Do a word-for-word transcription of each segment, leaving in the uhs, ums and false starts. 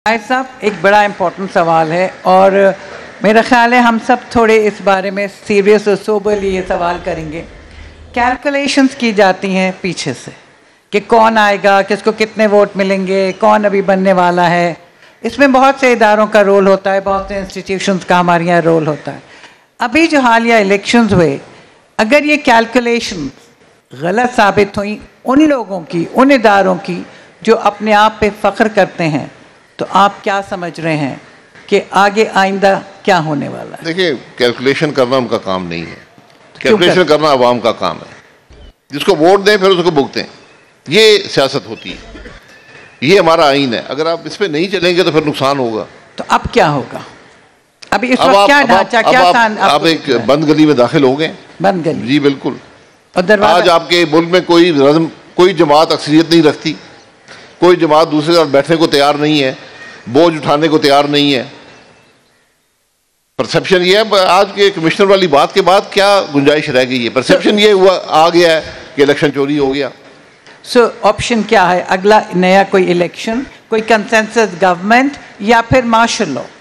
भाई साहब, एक बड़ा इम्पोर्टेंट सवाल है और मेरा ख्याल है हम सब थोड़े इस बारे में सीरियस और सोबरली ये सवाल करेंगे। कैलकुलेशंस की जाती हैं पीछे से कि कौन आएगा, किसको कितने वोट मिलेंगे, कौन अभी बनने वाला है। इसमें बहुत से इदारों का रोल होता है, बहुत से इंस्टीट्यूशंस का हमारे यहाँ रोल होता है। अभी जो हालिया इलेक्शंस हुए, अगर ये कैलकुलेशन गलत साबित हुई उन लोगों की, उन इदारों की जो अपने आप पे फ़ख्र करते हैं, तो आप क्या समझ रहे हैं कि आगे आइंदा क्या होने वाला है? देखिए, कैलकुलेशन करना उनका काम नहीं है, कैलकुलेशन करना आवाम का काम है। जिसको वोट दें फिर उसको भुगतें, ये सियासत होती है, ये हमारा आइन है। अगर आप इस पर नहीं चलेंगे तो फिर नुकसान होगा। तो अब क्या होगा? अभी इस वक्त क्या ढांचा, क्या आप, आप, आप एक बंद गली में दाखिल हो गए। बंद गली? जी बिल्कुल। और आज आपके मुल्क में कोई कोई जमात अक्सरियत नहीं रखती, कोई जमात दूसरे साथ बैठने को तैयार नहीं है, बोझ उठाने को तैयार नहीं है। परसेप्शन ये है, आज के कमिश्नर वाली बात के बाद क्या गुंजाइश रह गई है? परसेप्शन ये हुआ आ गया है कि इलेक्शन चोरी हो गया। सो so, ऑप्शन क्या है? अगला नया कोई इलेक्शन, कोई कंसेंसस गवर्नमेंट या फिर मार्शल लॉ?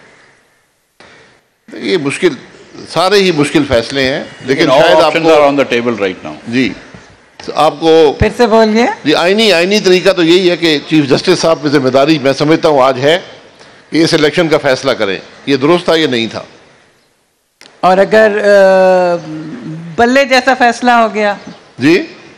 ये मुश्किल, सारे ही मुश्किल फैसले हैं, लेकिन all शायद options आपको are on the table right now. जी तो आपको फिर से बोलिए। जी आईनी आईनी तरीका तो यही है कि चीफ जस्टिस साहब की जिम्मेदारी मैं समझता हूँ आज है कि इस इलेक्शन का फैसला करें। ये दुरुस्त था, ये नहीं था। और अगर बल्ले जैसा फैसला हो गया जी,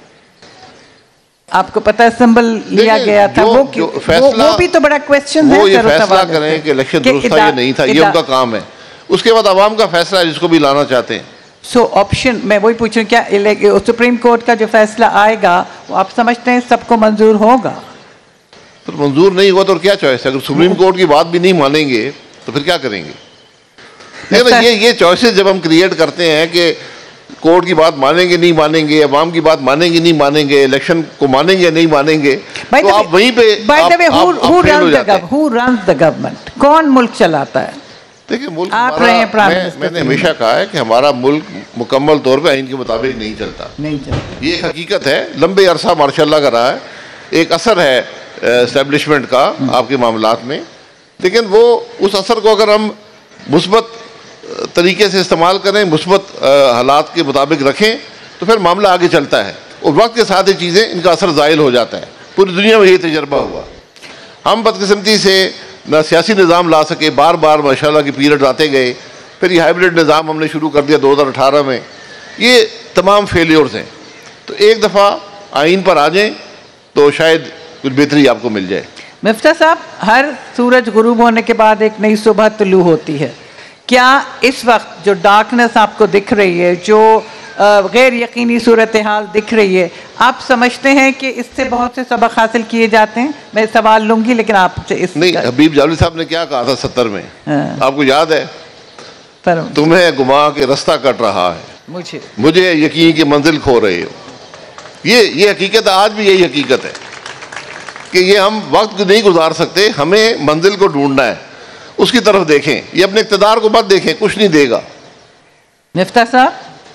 आपको पता है सिंबल लिया गया था, वो, जो वो, फैसला, वो भी तो बड़ा क्वेश्चन है। वो ये फैसला करें कि इलेक्शन दुरुस्त था या नहीं था, ये उनका काम है। उसके बाद आवाम का फैसला है जिसको भी लाना चाहते हैं। सो so, ऑप्शन मैं वही पूछ रही हूँ, क्या सुप्रीम कोर्ट का जो फैसला आएगा वो आप समझते हैं सबको मंजूर होगा? तो मंजूर नहीं हुआ तो क्या चॉइस है? अगर सुप्रीम कोर्ट की बात भी नहीं मानेंगे तो फिर क्या करेंगे? देखिए ये ये चॉइसेस जब हम क्रिएट करते हैं कि कोर्ट की बात मानेंगे नहीं मानेंगे, अवाम की बात मानेंगे नहीं मानेंगे, इलेक्शन को मानेंगे नहीं मानेंगे, तो आप वहीं पे हु रन्स द गवर्नमेंट, कौन मुल्क चलाता है? देखिए मुल्क आप हमारा, रहे प्राइम मैं, मैंने हमेशा कहा है कि हमारा मुल्क मुकम्मल तौर पे आइन के मुताबिक नहीं चलता, नहीं चलता। ये एक हकीकत है, लंबे अरसा मार्शाल्लाह का रहा है, एक असर है एस्टेब्लिशमेंट का आपके मामलात में। लेकिन वो उस असर को अगर हम मुस्बत तरीके से इस्तेमाल करें, मुस्बत हालात के मुताबिक रखें, तो फिर मामला आगे चलता है। और वक्त के साथ ये चीज़ें, इनका असर ज़ायल हो जाता है। पूरी दुनिया में ये तजर्बा हुआ। हम बदकिस्मती से ना सियासी निज़ाम ला सके, बार बार माशाल्लाह के पीरियड आते गए, फिर ये हाइब्रिड निज़ाम हमने शुरू कर दिया दो हज़ार अठारह में। ये तमाम फेलियर्स हैं। तो एक दफ़ा आइन पर आ जाएं तो शायद कुछ बेहतरी आपको मिल जाए। मिफ्ता साहब, हर सूरज गुरूब होने के बाद एक नई सुबह तुलू होती है। क्या इस वक्त जो डार्कनेस आपको दिख रही है, जो गैर यकीनी सूरत हाल दिख रही है, आप समझते हैं कि इससे बहुत से सबक हासिल किए जाते हैं? मैं सवाल लूंगी लेकिन आपसे इस नहीं, हबीब जावेद साहब ने क्या कहा था सत्तर में, हाँ। आपको याद है? पर तुम्हें गुमा के रास्ता कट रहा है, मुझे मुझे यकीन की मंजिल खो रहे हो। ये ये हकीकत, आज भी यही हकीकत है कि ये हम वक्त नहीं गुजार सकते, हमें मंजिल को ढूंढना है, उसकी तरफ देखें। ये अपने इक़्तिदार को मत देखें, कुछ नहीं देगा। मिफ्ता साहब,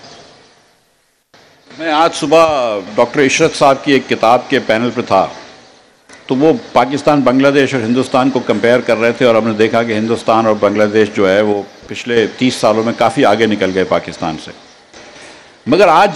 मैं आज सुबह डॉक्टर इशरत साहब की एक किताब के पैनल पर था, तो वो पाकिस्तान, बांग्लादेश और हिंदुस्तान को कंपेयर कर रहे थे, और हमने देखा कि हिंदुस्तान और बांग्लादेश जो है वो पिछले तीस सालों में काफ़ी आगे निकल गए पाकिस्तान से। मगर आज